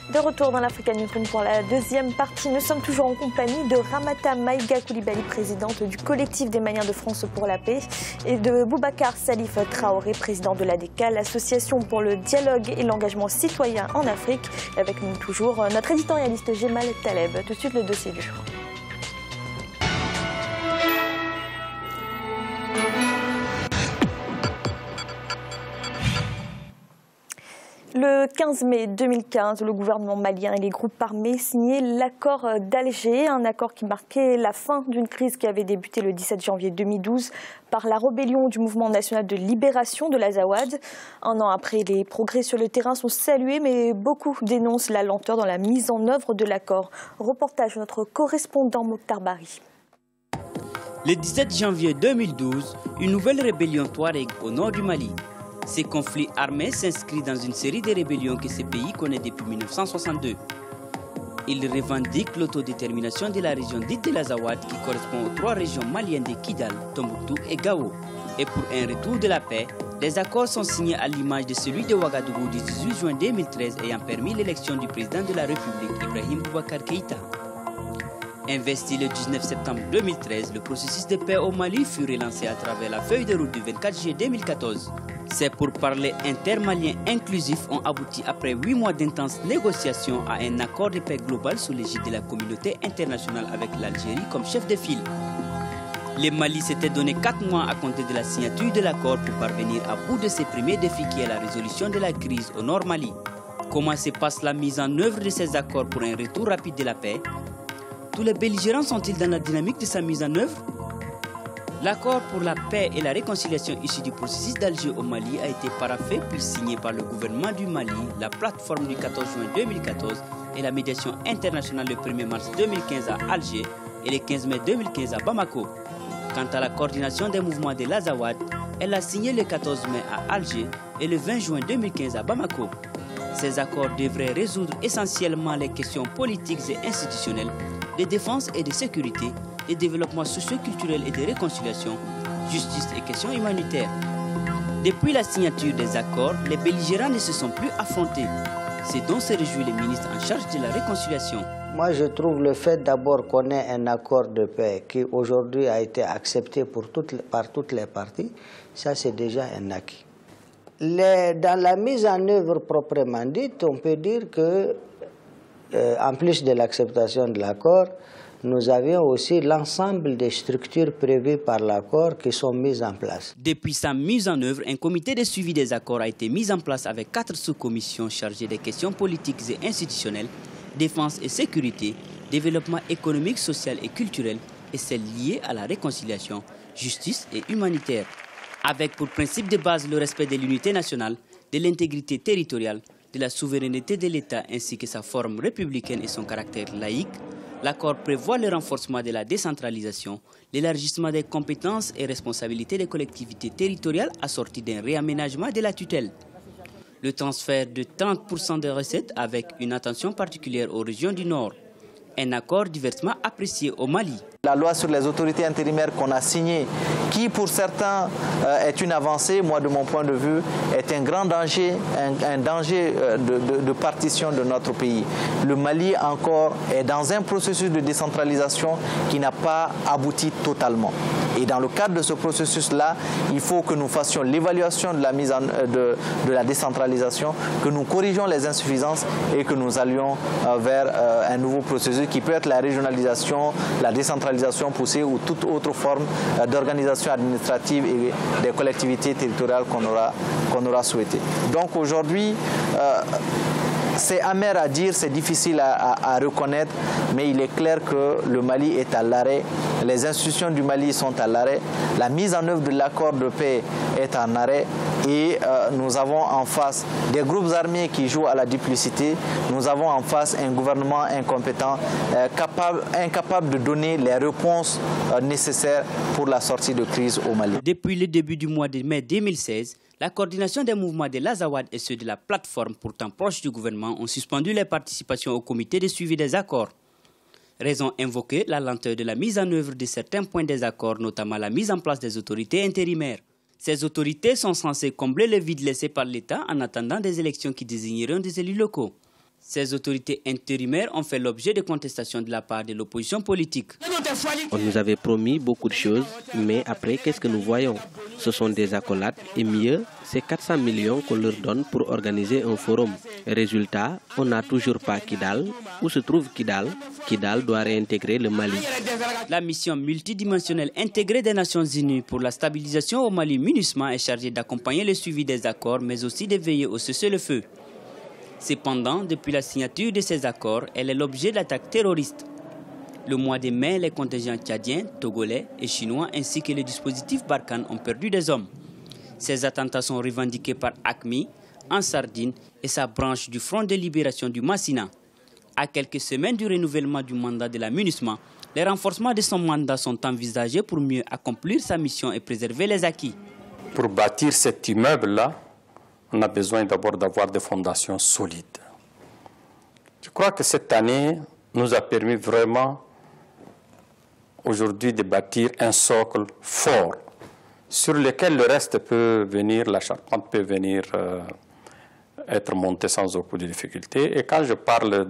De retour dans l'Africa Newsroom pour la deuxième partie. Nous sommes toujours en compagnie de Ramata Maïga Coulibaly, présidente du collectif des Maliens de France pour la paix, et de Boubacar Salif Traoré, président de l'ADK, l'association pour le dialogue et l'engagement citoyen en Afrique. Et avec nous toujours notre éditorialiste Gemal Taleb. Tout de suite le dossier du jour. Le 15 mai 2015, le gouvernement malien et les groupes armés signaient l'accord d'Alger, un accord qui marquait la fin d'une crise qui avait débuté le 17 janvier 2012 par la rébellion du mouvement national de libération de l'Azawad. Un an après, les progrès sur le terrain sont salués, mais beaucoup dénoncent la lenteur dans la mise en œuvre de l'accord. Reportage de notre correspondant Mokhtar Bari. Le 17 janvier 2012, une nouvelle rébellion touareg au nord du Mali. Ces conflits armés s'inscrivent dans une série de rébellions que ce pays connaît depuis 1962. Ils revendiquent l'autodétermination de la région dite de l'Azawad qui correspond aux trois régions maliennes de Kidal, Tombouctou et Gao. Et pour un retour de la paix, les accords sont signés à l'image de celui de Ouagadougou du 18 juin 2013 ayant permis l'élection du président de la République, Ibrahim Boubacar Keïta. Investi le 19 septembre 2013, le processus de paix au Mali fut relancé à travers la feuille de route du 24 juillet 2014. Ces pourparlers intermaliens inclusifs ont abouti après 8 mois d'intenses négociations à un accord de paix global sous l'égide de la communauté internationale avec l'Algérie comme chef de file. Le Mali s'était donné 4 mois à compter de la signature de l'accord pour parvenir à bout de ses premiers défis qui est la résolution de la crise au Nord Mali. Comment se passe la mise en œuvre de ces accords pour un retour rapide de la paix? Tous les belligérants sont-ils dans la dynamique de sa mise en œuvre? L'accord pour la paix et la réconciliation issu du processus d'Alger au Mali a été paraphé puis signé par le gouvernement du Mali, la plateforme du 14 juin 2014 et la médiation internationale le 1er mars 2015 à Alger et le 15 mai 2015 à Bamako. Quant à la coordination des mouvements de l'Azawad, elle a signé le 14 mai à Alger et le 20 juin 2015 à Bamako. Ces accords devraient résoudre essentiellement les questions politiques et institutionnelles, de défense et de sécurité, de développement socio-culturel et de réconciliation, justice et questions humanitaires. Depuis la signature des accords, les belligérants ne se sont plus affrontés. C'est dont se réjouit le ministre en charge de la réconciliation. Moi, je trouve le fait d'abord qu'on ait un accord de paix qui aujourd'hui a été accepté par toutes les parties, ça c'est déjà un acquis. Dans la mise en œuvre proprement dite, on peut dire que, en plus de l'acceptation de l'accord, nous avions aussi l'ensemble des structures prévues par l'accord qui sont mises en place. Depuis sa mise en œuvre, un comité de suivi des accords a été mis en place avec 4 sous-commissions chargées des questions politiques et institutionnelles, défense et sécurité, développement économique, social et culturel, et celles liées à la réconciliation, justice et humanitaire. Avec pour principe de base le respect de l'unité nationale, de l'intégrité territoriale, de la souveraineté de l'État ainsi que sa forme républicaine et son caractère laïque, l'accord prévoit le renforcement de la décentralisation, l'élargissement des compétences et responsabilités des collectivités territoriales assorties d'un réaménagement de la tutelle. Le transfert de 30% des recettes avec une attention particulière aux régions du Nord. Un accord diversement apprécié au Mali. La loi sur les autorités intérimaires qu'on a signée, qui pour certains est une avancée, moi de mon point de vue, est un grand danger, un danger de partition de notre pays. Le Mali encore est dans un processus de décentralisation qui n'a pas abouti totalement. Et dans le cadre de ce processus-là, il faut que nous fassions l'évaluation de la décentralisation, que nous corrigions les insuffisances et que nous allions vers un nouveau processus qui peut être la régionalisation, la décentralisation poussée ou toute autre forme d'organisation administrative et des collectivités territoriales qu'on aura souhaité. Donc aujourd'hui, c'est amer à dire, c'est difficile à reconnaître, mais il est clair que le Mali est à l'arrêt, les institutions du Mali sont à l'arrêt, la mise en œuvre de l'accord de paix est en arrêt et nous avons en face des groupes armés qui jouent à la duplicité, nous avons en face un gouvernement incompétent, incapable de donner les réponses nécessaires pour la sortie de crise au Mali. Depuis le début du mois de mai 2016, la coordination des mouvements de l'Azawad et ceux de la plateforme pourtant proche du gouvernement ont suspendu les participations au comité de suivi des accords. Raison invoquée, la lenteur de la mise en œuvre de certains points des accords, notamment la mise en place des autorités intérimaires. Ces autorités sont censées combler le vide laissé par l'État en attendant des élections qui désigneront des élus locaux. Ces autorités intérimaires ont fait l'objet de contestations de la part de l'opposition politique. On nous avait promis beaucoup de choses, mais après, qu'est-ce que nous voyons? Ce sont des accolades et mieux, c'est 400 millions qu'on leur donne pour organiser un forum. Résultat, on n'a toujours pas Kidal. Où se trouve Kidal? Kidal doit réintégrer le Mali. La mission multidimensionnelle intégrée des Nations Unies pour la stabilisation au Mali, MINUSMA, est chargée d'accompagner le suivi des accords, mais aussi de veiller au cessez-le-feu. Cependant, depuis la signature de ces accords, elle est l'objet d'attaques terroristes. Le mois de mai, les contingents tchadiens, togolais et chinois ainsi que le dispositif Barkhane ont perdu des hommes. Ces attentats sont revendiqués par AQMI, en Sardine et sa branche du Front de libération du Massina. À quelques semaines du renouvellement du mandat de la MINUSMA, les renforcements de son mandat sont envisagés pour mieux accomplir sa mission et préserver les acquis. Pour bâtir cet immeuble-là, on a besoin d'abord d'avoir des fondations solides. Je crois que cette année nous a permis vraiment aujourd'hui de bâtir un socle fort sur lequel le reste peut venir, la charpente peut venir être montée sans aucune difficulté. Et quand je parle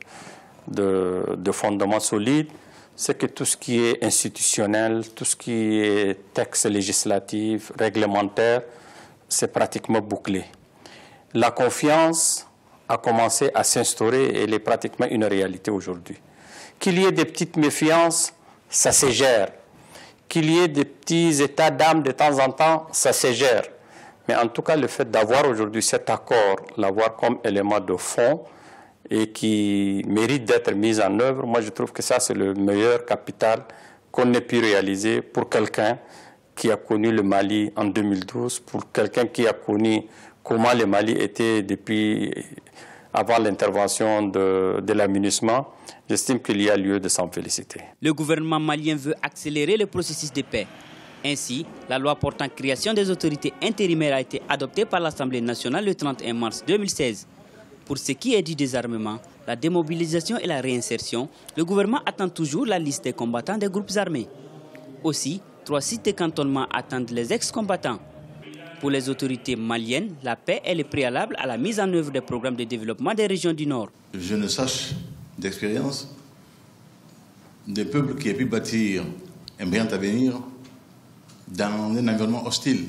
de fondements solides, c'est que tout ce qui est institutionnel, tout ce qui est texte législatif, réglementaire, c'est pratiquement bouclé. La confiance a commencé à s'instaurer et elle est pratiquement une réalité aujourd'hui. Qu'il y ait des petites méfiances, ça se gère. Qu'il y ait des petits états d'âme de temps en temps, ça se gère. Mais en tout cas, le fait d'avoir aujourd'hui cet accord, l'avoir comme élément de fond et qui mérite d'être mis en œuvre, moi je trouve que ça c'est le meilleur capital qu'on ait pu réaliser pour quelqu'un qui a connu le Mali en 2012, pour quelqu'un qui a connu comment le Mali était depuis avant l'intervention de la MINUSMA. J'estime qu'il y a lieu de s'en féliciter. Le gouvernement malien veut accélérer le processus de paix. Ainsi, la loi portant création des autorités intérimaires a été adoptée par l'Assemblée nationale le 31 mars 2016. Pour ce qui est du désarmement, la démobilisation et la réinsertion, le gouvernement attend toujours la liste des combattants des groupes armés. Aussi, 3 sites de cantonnement attendent les ex-combattants. Pour les autorités maliennes, la paix est le préalable à la mise en œuvre des programmes de développement des régions du Nord. Je ne sache d'expérience des peuples qui aient pu bâtir un brillant avenir dans un environnement hostile.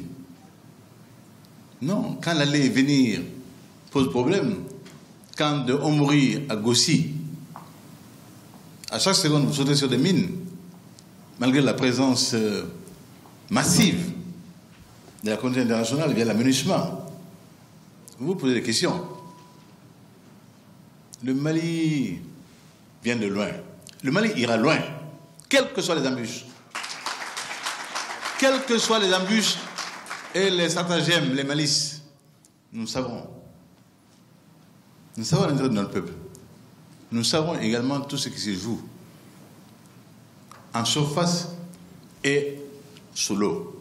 Non, quand l'aller et venir pose problème, quand de Omori à Gossi, à chaque seconde vous sautez sur des mines, malgré la présence massive de la communauté internationale via la MINUSMA, vous vous posez des questions. Le Mali vient de loin. Le Mali ira loin, quelles que soient les embûches. Quelles que soient les embûches et les stratagèmes, les malices, nous savons. Nous savons l'intérêt de notre peuple. Nous savons également tout ce qui se joue en surface et sous l'eau.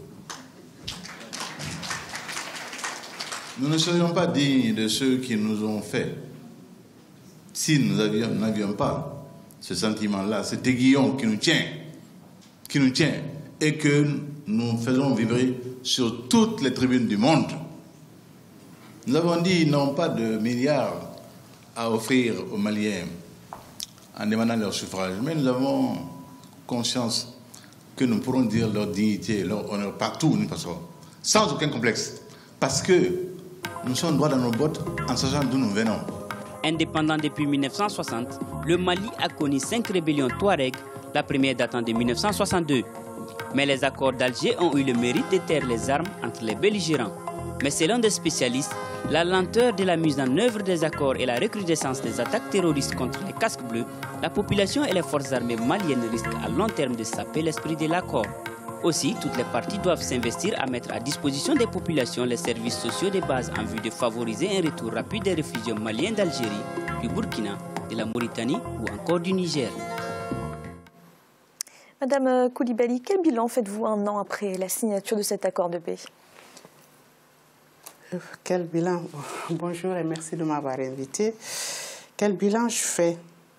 Nous ne serions pas dignes de ceux qui nous ont fait si nous n'avions pas ce sentiment-là, cet aiguillon qui nous tient et que nous faisons vibrer sur toutes les tribunes du monde. Nous avons dit non pas de milliards à offrir aux Maliens en demandant leur suffrage, mais nous avons conscience que nous pourrons dire leur dignité, leur honneur partout où nous passerons, sans aucun complexe, parce que nous sommes droits dans nos bottes en sachant d'où nous venons. Indépendant depuis 1960, le Mali a connu 5 rébellions Touareg, la première datant de 1962. Mais les accords d'Alger ont eu le mérite de taire les armes entre les belligérants. Mais selon des spécialistes, la lenteur de la mise en œuvre des accords et la recrudescence des attaques terroristes contre les casques bleus, la population et les forces armées maliennes risquent à long terme de saper l'esprit de l'accord. Aussi, toutes les parties doivent s'investir à mettre à disposition des populations les services sociaux de base en vue de favoriser un retour rapide des réfugiés maliens d'Algérie, du Burkina, de la Mauritanie ou encore du Niger. Madame Koulibaly, quel bilan faites-vous un an après la signature de cet accord de paix? Quel bilan? Bonjour et merci de m'avoir invité. Quel bilan je fais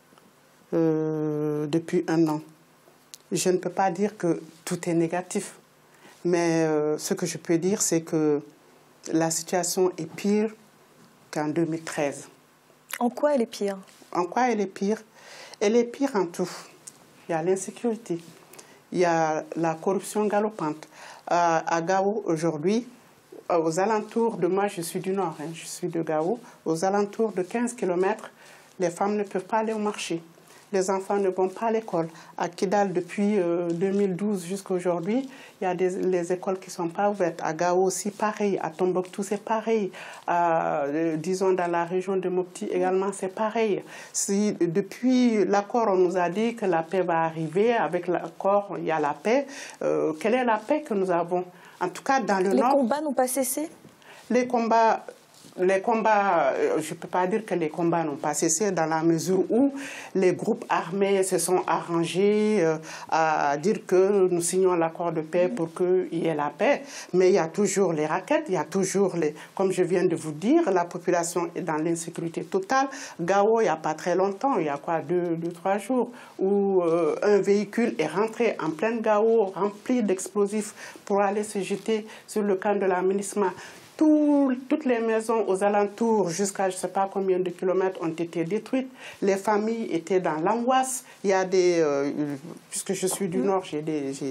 depuis un an? Je ne peux pas dire que tout est négatif, mais ce que je peux dire, c'est que la situation est pire qu'en 2013. En quoi elle est pire? En quoi elle est pire? Elle est pire en tout. Il y a l'insécurité, il y a la corruption galopante. À Gao, aujourd'hui, aux alentours de moi, je suis du Nord, hein, je suis de Gao, aux alentours de 15 km, les femmes ne peuvent pas aller au marché. Les enfants ne vont pas à l'école. À Kidal, depuis 2012 jusqu'à aujourd'hui, il y a les écoles qui ne sont pas ouvertes. À Gao aussi, pareil. À Tombouctou, c'est pareil. Disons, dans la région de Mopti également, c'est pareil. Si, depuis l'accord, on nous a dit que la paix va arriver. Avec l'accord, il y a la paix. Quelle est la paix que nous avons? En tout cas, dans le Nord... Les combats n'ont pas cessé? Les combats, je ne peux pas dire que les combats n'ont pas cessé dans la mesure où les groupes armés se sont arrangés à dire que nous signons l'accord de paix pour qu'il y ait la paix. Mais il y a toujours les raquettes, il y a toujours comme je viens de vous dire, la population est dans l'insécurité totale. Gao, il n'y a pas très longtemps, il y a quoi, 2-3 jours, où un véhicule est rentré en pleine Gao, rempli d'explosifs pour aller se jeter sur le camp de la MINUSMA. Toutes les maisons aux alentours, jusqu'à je ne sais pas combien de kilomètres, ont été détruites. Les familles étaient dans l'angoisse. Il y a puisque je suis du Nord, j'ai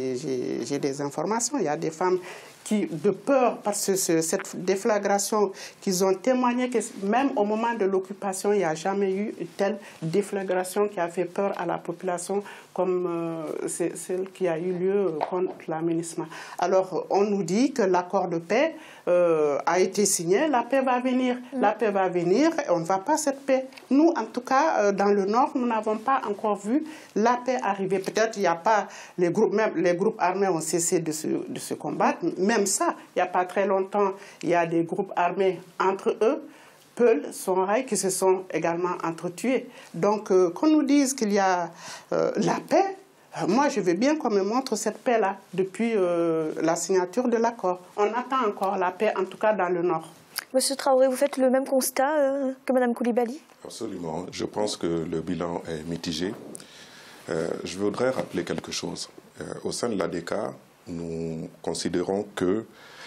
des informations. Il y a des femmes qui, de peur, parce que cette déflagration, qu'ils ont témoigné que même au moment de l'occupation, il n'y a jamais eu une telle déflagration qui a fait peur à la population comme celle qui a eu lieu contre la MINUSMA. Alors, on nous dit que l'accord de paix a été signé, la paix va venir. La paix va venir et on ne va pas cette paix. Nous, en tout cas, dans le Nord, nous n'avons pas encore vu la paix arriver. Peut-être il n'y a pas, les groupes armés ont cessé de se combattre. Même ça, il n'y a pas très longtemps, il y a des groupes armés entre eux, Peul, Songhai, qui se sont également entretués. Donc, qu'on nous dise qu'il y a la paix, moi, je veux bien qu'on me montre cette paix-là depuis la signature de l'accord. On attend encore la paix, en tout cas dans le Nord. Monsieur Traoré, vous faites le même constat que Mme Coulibaly? Absolument. Je pense que le bilan est mitigé. Je voudrais rappeler quelque chose. Au sein de l'ADK, nous considérons que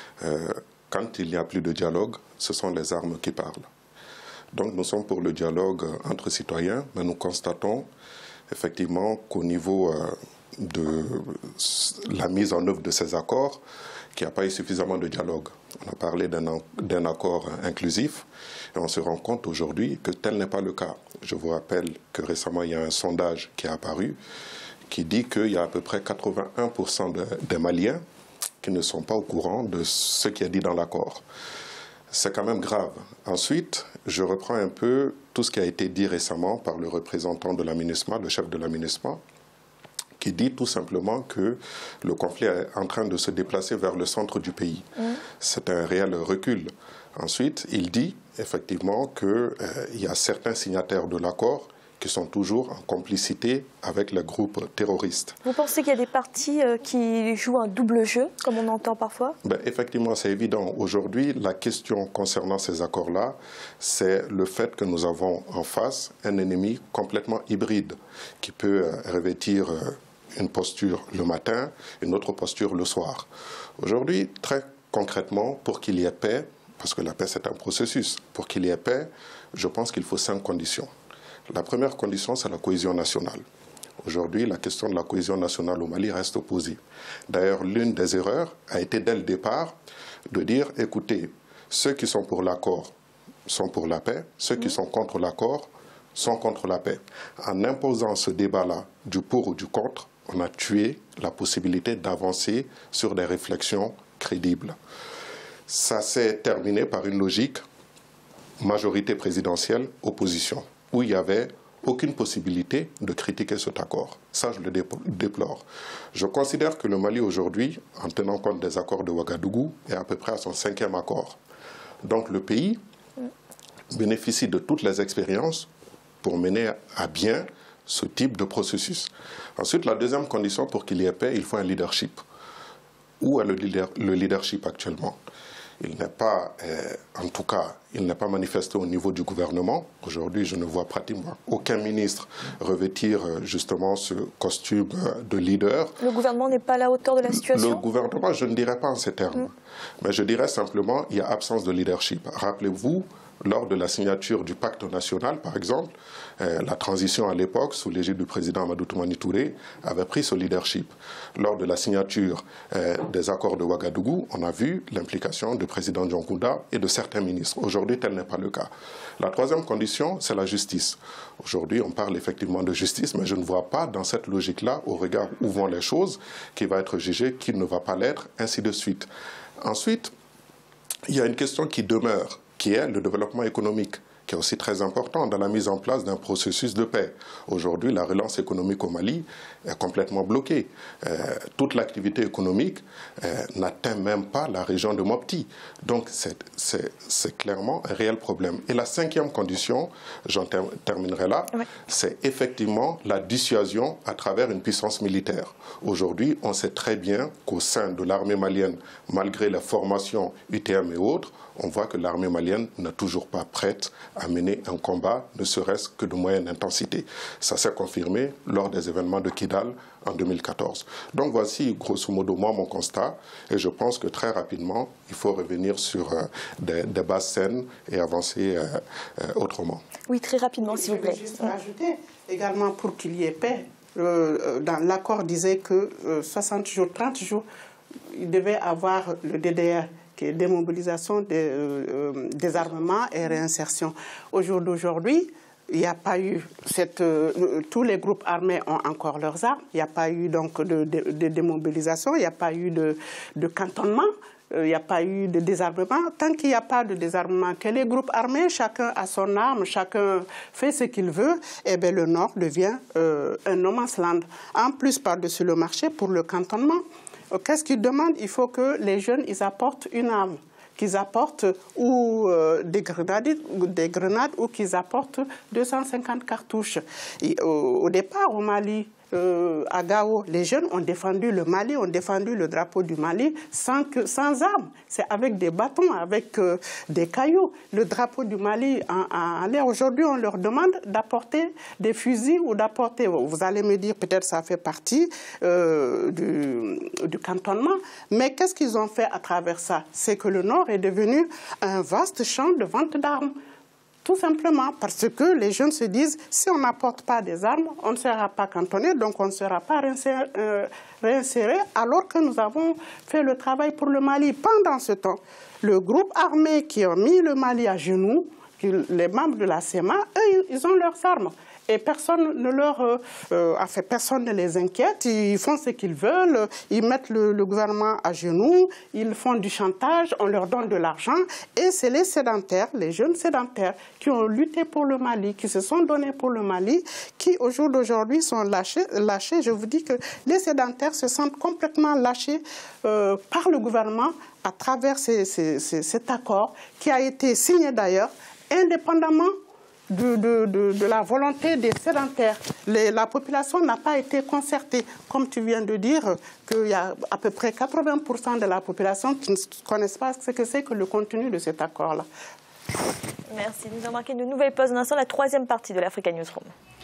quand il n'y a plus de dialogue, ce sont les armes qui parlent. Donc nous sommes pour le dialogue entre citoyens, mais nous constatons effectivement qu'au niveau de la mise en œuvre de ces accords, qu'il n'y a pas eu suffisamment de dialogue. On a parlé d'un accord inclusif et on se rend compte aujourd'hui que tel n'est pas le cas. Je vous rappelle que récemment, il y a un sondage qui est apparu qui dit qu'il y a à peu près 81% des Maliens qui ne sont pas au courant de ce qui est dit dans l'accord. C'est quand même grave. Ensuite, je reprends un peu tout ce qui a été dit récemment par le représentant de la MINUSMA, le chef de la MINUSMA, qui dit tout simplement que le conflit est en train de se déplacer vers le centre du pays. C'est un réel recul. Ensuite, il dit effectivement qu'il y a certains signataires de l'accord qui sont toujours en complicité avec les groupes terroristes. Vous pensez qu'il y a des partis qui jouent un double jeu, comme on entend parfois? Effectivement, c'est évident. Aujourd'hui, la question concernant ces accords-là, c'est le fait que nous avons en face un ennemi complètement hybride qui peut revêtir une posture le matin, une autre posture le soir. Aujourd'hui, très concrètement, pour qu'il y ait paix, parce que la paix c'est un processus, pour qu'il y ait paix, je pense qu'il faut 5 conditions. La première condition, c'est la cohésion nationale. Aujourd'hui, la question de la cohésion nationale au Mali reste posée. D'ailleurs, l'une des erreurs a été dès le départ de dire, écoutez, ceux qui sont pour l'accord sont pour la paix, ceux qui sont contre l'accord sont contre la paix. En imposant ce débat-là du pour ou du contre, on a tué la possibilité d'avancer sur des réflexions crédibles. Ça s'est terminé par une logique majorité présidentielle, opposition, où il n'y avait aucune possibilité de critiquer cet accord. Ça, je le déplore. Je considère que le Mali aujourd'hui, en tenant compte des accords de Ouagadougou, est à peu près à son 5e accord. Donc le pays bénéficie de toutes les expériences pour mener à bien ce type de processus. Ensuite, la deuxième condition pour qu'il y ait paix, il faut un leadership. Où est le leadership actuellement? Il n'est pas, en tout cas, il n'est pas manifesté au niveau du gouvernement. Aujourd'hui, je ne vois pratiquement aucun ministre revêtir justement ce costume de leader. Le gouvernement n'est pas à la hauteur de la situation? Le gouvernement, je ne dirais pas en ces termes. Mais je dirais simplement qu'il y a absence de leadership. Rappelez-vous, Lors de la signature du pacte national, par exemple, la transition à l'époque, sous l'égide du président Amadou Toumani Touré, avait pris ce leadership. Lors de la signature des accords de Ouagadougou, on a vu l'implication du président Dioncounda et de certains ministres. Aujourd'hui, tel n'est pas le cas. La troisième condition, c'est la justice. Aujourd'hui, on parle effectivement de justice, mais je ne vois pas dans cette logique-là, au regard où vont les choses, qui va être jugé, qui ne va pas l'être, ainsi de suite. Ensuite, il y a une question qui demeure, qui est le développement économique, qui est aussi très important dans la mise en place d'un processus de paix. Aujourd'hui, la relance économique au Mali est complètement bloquée. Toute l'activité économique n'atteint même pas la région de Mopti. Donc, c'est clairement un réel problème. Et la cinquième condition, j'en terminerai là, c'est effectivement la dissuasion à travers une puissance militaire. Aujourd'hui, on sait très bien qu'au sein de l'armée malienne, malgré la formation UTM et autres, on voit que l'armée malienne n'est toujours pas prête à mener un combat, ne serait-ce que de moyenne intensité. Ça s'est confirmé lors des événements de Kidal en 2014. Donc voici grosso modo moi mon constat, et je pense que très rapidement, il faut revenir sur des bases saines et avancer autrement. Oui, très rapidement, s'il vous plaît. Je vais juste rajouter également pour qu'il y ait paix. Dans l'accord disait que 60 jours, 30 jours, il devait avoir le DDR, qui est démobilisation, désarmement et réinsertion. Au jour d'aujourd'hui, il n'y a pas eu tous les groupes armés ont encore leurs armes. Il n'y a pas eu donc de démobilisation, il n'y a pas eu de cantonnement. Il n'y a pas eu de désarmement. Tant qu'il n'y a pas de désarmement, que les groupes armés, chacun a son arme, chacun fait ce qu'il veut, eh bien le Nord devient un no man's land. En plus, par-dessus le marché, pour le cantonnement, qu'est-ce qu'ils demandent? Il faut que les jeunes ils apportent une arme, qu'ils apportent ou des grenades ou qu'ils apportent 250 cartouches. Et, au départ, au Mali, à Gao, les jeunes ont défendu le Mali, ont défendu le drapeau du Mali sans armes. C'est avec des bâtons, avec des cailloux. Le drapeau du Mali en l'air. Aujourd'hui, on leur demande d'apporter des fusils ou d'apporter... Vous allez me dire, peut-être ça fait partie du cantonnement. Mais qu'est-ce qu'ils ont fait à travers ça? C'est que le Nord est devenu un vaste champ de vente d'armes. Tout simplement parce que les jeunes se disent, si on n'apporte pas des armes, on ne sera pas cantonné, donc on ne sera pas réinséré, alors que nous avons fait le travail pour le Mali. Pendant ce temps, le groupe armé qui a mis le Mali à genoux, les membres de la CEMA, eux, ils ont leurs armes. Et personne ne les inquiète, ils font ce qu'ils veulent, ils mettent le gouvernement à genoux, ils font du chantage, on leur donne de l'argent. Et c'est les sédentaires, les jeunes sédentaires, qui ont lutté pour le Mali, qui se sont donnés pour le Mali, qui au jour d'aujourd'hui sont lâchés. Je vous dis que les sédentaires se sentent complètement lâchés par le gouvernement à travers cet accord qui a été signé d'ailleurs indépendamment de la volonté des sédentaires. La population n'a pas été concertée. Comme tu viens de dire, qu'il y a à peu près 80% de la population qui ne connaissent pas ce que c'est que le contenu de cet accord-là. Merci. Nous avons marqué une nouvelle pause d'un instant, la troisième partie de l'Africa Newsroom.